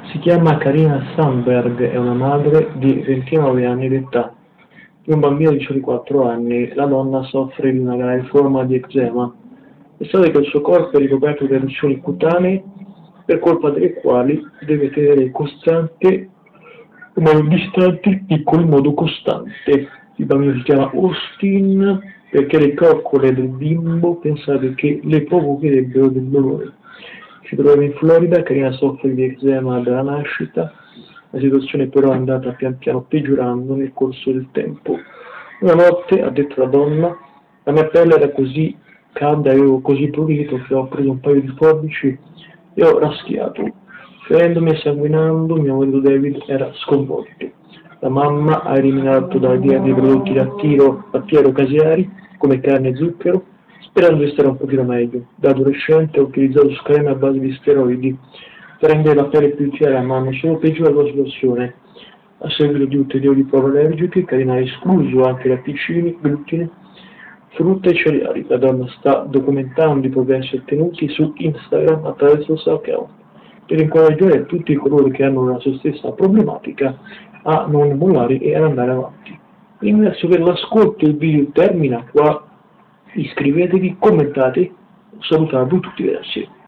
Si chiama Carina Sandberg, è una madre di 29 anni d'età. Di un bambino di soli 4 anni, la donna soffre di una grave forma di eczema. Pensate che il suo corpo è ricoperto di eruzioni cutanee per colpa delle quali deve tenere costante in modo distante il piccolo in modo costante. Il bambino si chiama Austin perché le coccole del bimbo pensate che le provocherebbero del dolore. Si trova in Florida, Carina soffre di eczema dalla nascita, la situazione però è andata pian piano peggiorando nel corso del tempo. Una notte, ha detto la donna, la mia pelle era così calda e avevo così prurito che ho preso un paio di forbici e ho raschiato. Ferendomi e sanguinando, mio marito David era sconvolto. La mamma ha eliminato dalla dieta dei prodotti lattiero-caseari come carne e zucchero, sperando di stare un pochino meglio. Da adolescente ho utilizzato creme a base di steroidi per rendere la pelle più chiara, ma hanno solo peggiorato la situazione. A seguito di ulteriori prove allergiche, Carina ha escluso anche latticini, glutine, frutta e cereali. La donna sta documentando i progressi ottenuti su Instagram attraverso il suo account per incoraggiare tutti coloro che hanno la sua stessa problematica a non mollare e ad andare avanti. Ringrazio per l'ascolto, il video termina qua, iscrivetevi, commentate, salutarvi tutti, grazie.